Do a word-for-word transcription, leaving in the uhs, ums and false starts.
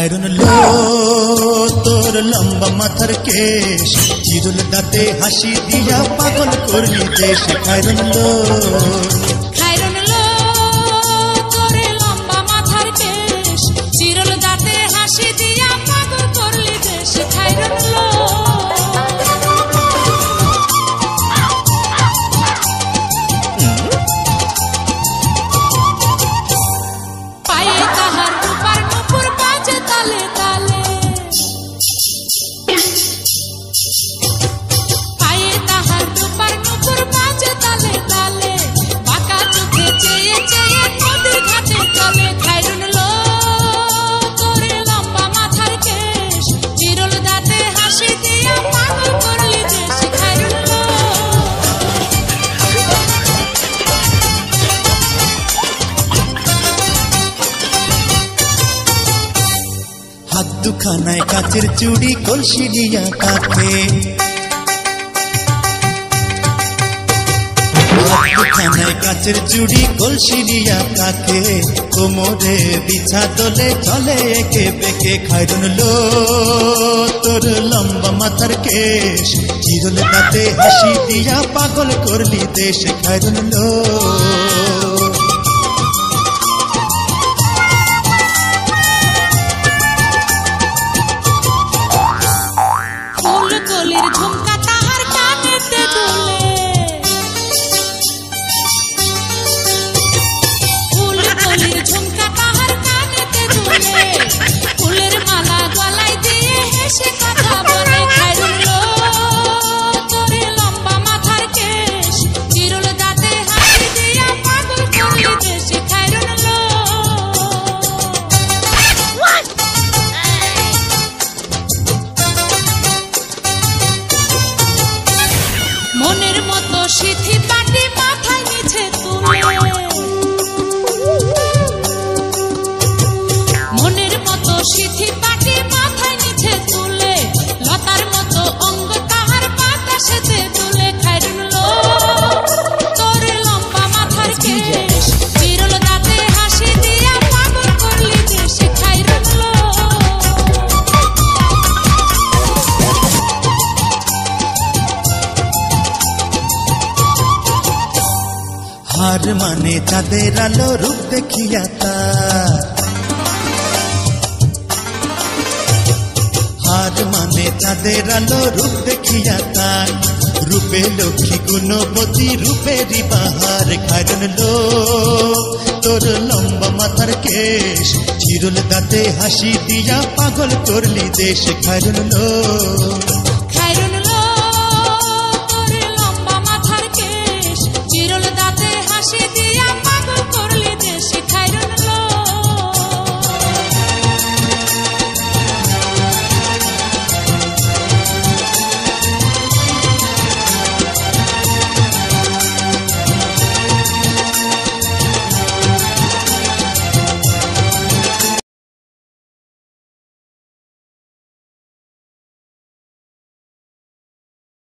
খায়রুন লো তোর লম্বা মাথার কেশ, চিরুল দাঁতে হাসি দিয়া পাগল করলি দেশ। খায়রুন লো খায়রুন লো তোর লম্বা মাথার কেশ, চিরুল দাঁতে হাসি দিয়া পাগল করলি দেশ। খায়রুন লো পায়ে তাহার রূপার নূপুর বাজে তালে তালে, পায়ে তাহার রূপার নূপুর বাজে তালে তালে, বাঁকা চোখে চেয়ে চেয়ে নদীর ঘাটে চলে। খায়রুন লো তোর লম্বা মাথার কেশ, চিরুল দাঁতে হাসি দিয়া পাগল করলি দেশ। খায়রুন লো হাত দুখানায় কাচের চুড়ি কলসি নিয়া কাকে, হাত দুখানায় কাচের চুড়ি কলসি নিয়া কাকে, কোমরে বিছা দোলে চলে একে বেঁকে। খায়রুন লো তোর লম্বা মাথার কেশ, চিরুল দাঁতে হাসি দিয়া পাগল করলি দেশ। খায়রুন লো ফুল কলির ঝুমকা তাহার কানেতে দুলে, ফুল কলির ঝুমকা তাহার কানেতে দুলে, ফুলের মালা গলায় দিয়ে হেসে কথা বলে। খায়রুন লো তোর লম্বা মাথার কেশ, চিরুল দাঁতে হাসি দিয়া পাগল করলি দেশ। খায়রুন লো মনের মতো সিথি পাটি মাথায় নিচে তুলে, মনের মতো সিথি পাটি মাথায় নিচে তুলে, লতার মতো অঙ্গ তাহার বাতাসেতে তুলে। খায়রুন লো তোর লম্বা মাথার কেশ, চিরুল দাঁতে হাসি দিয়া পাগল করলি দেশ। খায়রুন লো হার মানে চাঁদের আলো রূপ দেখিয়া তার, হার মানে চাঁদের আলো রূপ দেখিয়া তার, রূপে লক্ষ্মী গুণবতী রূপেরই বাহার। খায়রুন লো তোর লম্বা মাথার কেশ, চিরুল দাঁতে হাসি দিয়া পাগল করলি দেশ। খায়রুন লো খায়রুন